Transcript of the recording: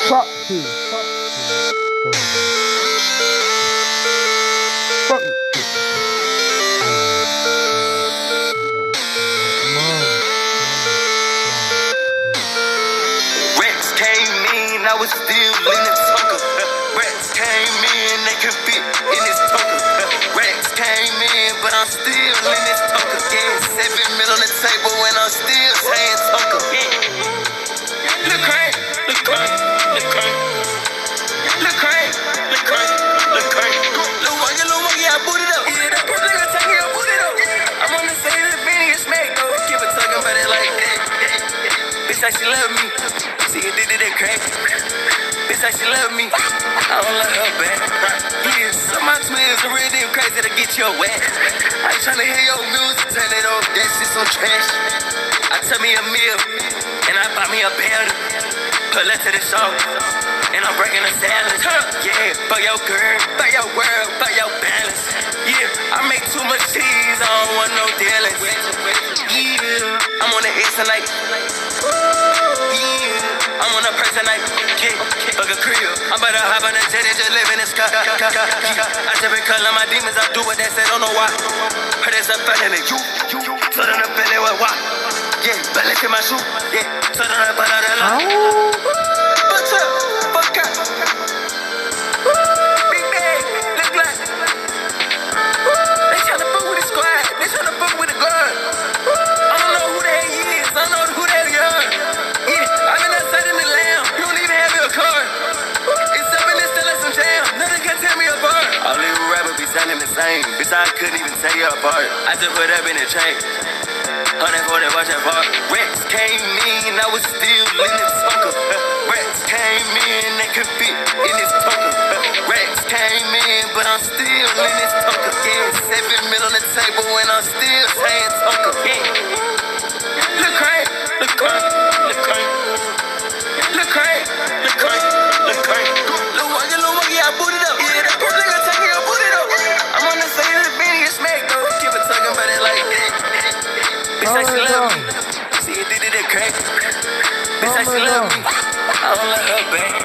Fuck you. Fuck you. Rats came in, I was still in the tucker. Rats came in, they could fit in this tucker. Rats came in, but I'm still in this tucker. Yeah, 7 mil on the table and I'm still saying tucker. Yeah. Look crank, look crank, look crank. Look crank, look crank, look crank. Little one, yeah, I boot it up. Yeah, that purple nigga talking, I boot it up. I'm on the side of the Benny and smack though. Keep it talking about it like that. Bitch, like she love me. See you did it that crack. Bitch, like she love me. I don't love her back. Yeah, some of my twins are real damn crazy to get your whack. I ain't tryna hear your music, turn it off. That shit some trash. I took me a meal and I bought me a belt. Pull up to the shop and I'm breaking a salad. Yeah, for your girl, for your world, for your balance. Yeah, I make too much cheese, I don't want no dealings. Yeah, I'm on the X tonight. Yeah, I'm on a person like, yeah, fuck a crib. I'm about to hop on a jet and just live in the sky. I just been calling my demons, I do what they say, don't know why. Heard it's a felony, you, so then the belly was why. Yeah, belly to my shoe, yeah, so then I put out the line. What's up, fuck up. Big bag, look like. They tryna fuck with the squad, they tryna fuck with the guard. I don't know who the hell he is, I don't know who the hell you are. Yeah, I've been outside in the lamb, you don't even have your car. It's up in this still at some jam, nothing can tear me apart. All these rappers be sounding the same, bitch, I couldn't even tell you apart. I just put up in the chain. 140, watch that bar. Rats came in, I was still in this tucker. Rats came in, they could fit in this tucker. Rats came in, but I'm still in this tucker. Yeah, 7 mil on the table and I'm still saying tucker. Yeah. Look crank, look crank, look crank. Look crank, look crank, look crank. Little one, yeah, I boot it up. Yeah, that purple nigga talking, I boot it up. I'm on the side of the Benny and smack though. Keep it talking about it like that. Bitch, like she love me. See you did it that crack. Bitch, like she love me. I don't let her back.